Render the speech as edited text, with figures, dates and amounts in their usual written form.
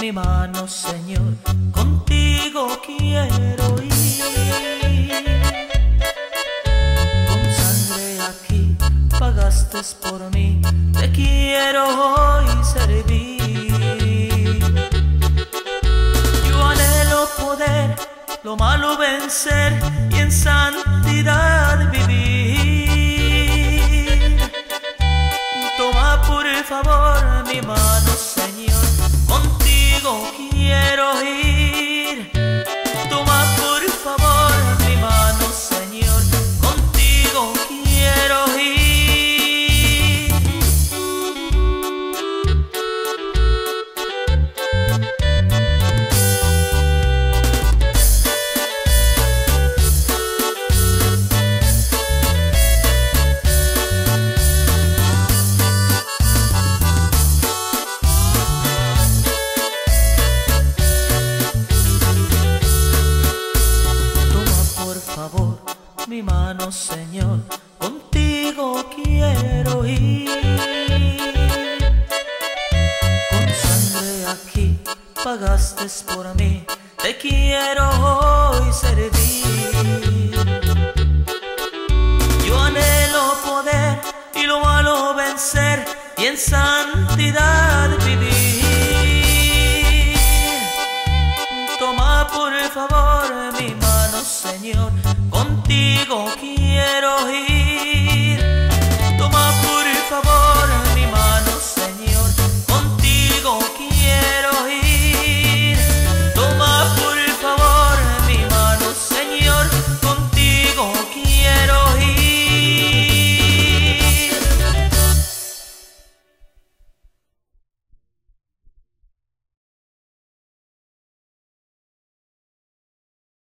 mi mano, Señor, contigo quiero ir. Con sangre aquí pagaste por mí, te quiero hoy servir. Yo anhelo poder lo malo vencer y en santidad vivir. Toma por favor mi mano, Señor, contigo quiero ir. Toma por favor mi mano, Señor, contigo quiero ir. Mi mano, Señor, contigo quiero ir. Con sangre aquí pagaste por mí, te quiero hoy servir. Yo anhelo poder y lo malo vencer y en santidad vivir. Toma por favor mi mano, Señor, contigo quiero ir. Toma por favor